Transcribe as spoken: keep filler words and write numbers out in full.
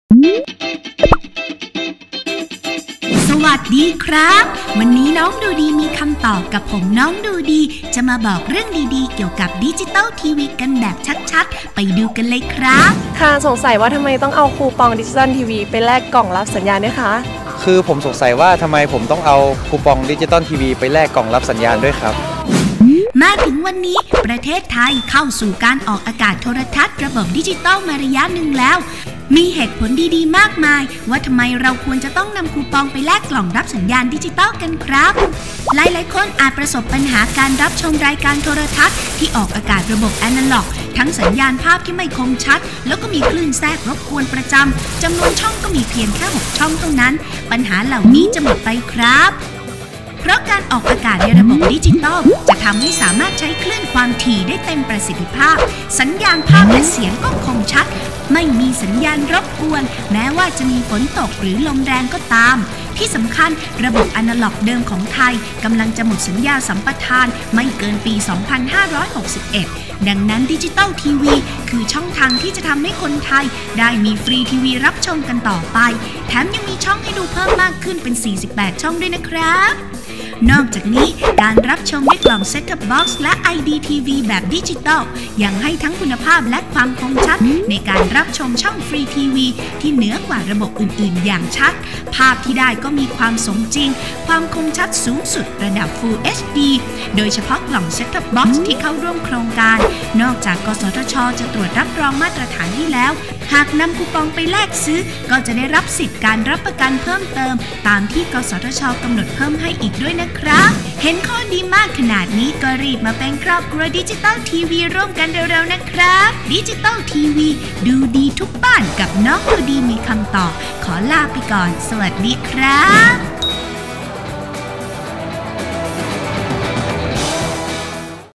สวัสดีครับวันนี้น้องดูดีมีคำตอบกับผมน้องดูดีจะมาบอกเรื่องดีๆเกี่ยวกับดิจิตอลทีวีกันแบบชัดๆไปดูกันเลยครับค่ะสงสัยว่าทำไมต้องเอาคูปองดิจิตอลทีวีไปแลกกล่องรับสัญญาณด้วยคะคือผมสงสัยว่าทำไมผมต้องเอาคูปองดิจิตอลทีวีไปแลกกล่องรับสัญญาณด้วยครับมาถึงวันนี้ประเทศไทยเข้าสู่การออกอากาศโทรทัศน์ระบบดิจิตอลมาระยะหนึ่งแล้วมีเหตุผลดีๆมากมายว่าทำไมเราควรจะต้องนำคูปองไปแลกกล่องรับสัญญาณดิจิตอลกันครับหลายๆคนอาจประสบปัญหาการรับชมรายการโทรทัศน์ที่ออกอากาศระบบแอนะล็อกทั้งสัญญาณภาพที่ไม่คมชัดแล้วก็มีคลื่นแทรกรบกวนประจำจำนวนช่องก็มีเพียงแค่หกช่องเท่านั้นปัญหาเหล่านี้จะหมดไปครับเพราะการออกอากาศในระบบดิจิตอลจะทำให้สามารถใช้คลื่นความถี่ได้เต็มประสิทธิภาพสัญญาณภาพและเสียงก็คมชัดไม่มีสัญญาณรบกวนแม้ว่าจะมีฝนตกหรือลมแรงก็ตามที่สำคัญระบบอนาล็อกเดิมของไทยกำลังจะหมดสัญญาสัมปทานไม่เกินปี สองพันห้าร้อยหกสิบเอ็ด ดังนั้นดิจิตอลทีวีคือช่องทางที่จะทำให้คนไทยได้มีฟรีทีวีรับชมกันต่อไปแถมยังมีช่องให้ดูเพิ่มมากขึ้นเป็นสี่สิบแปดช่องด้วยนะครับนอกจากนี้การรับชมด้วยกล่อง Set-top Box และ ไอ ดี ที วี แบบดิจิตอลยังให้ทั้งคุณภาพและความคมชัดในการรับชมช่องฟรีทีวีที่เหนือกว่าระบบอื่นๆอย่างชัดภาพที่ได้ก็มีความสมจริงความคมชัดสูงสุดระดับ Full เอช ดี โดยเฉพาะกล่อง Set-top Box ที่เข้าร่วมโครงการนอกจากกสทช.จะตรวจรับรองมาตรฐานให้แล้วหากนำคูปองไปแลกซื้อก็จะได้รับสิทธิ์การรับประกันเพิ่มเติมตามที่กสทช.กำหนดเพิ่มให้อีกด้วยนะครับเห็นข้อดีมากขนาดนี้ก็รีบมาเป็นครอบครัวดิจิตอลทีวีร่วมกันเร็วๆนะครับดิจิตอลทีวีดูดีทุกบ้านกับน้องดูดีมีคำตอบขอลาไปก่อนสวัสดีครับ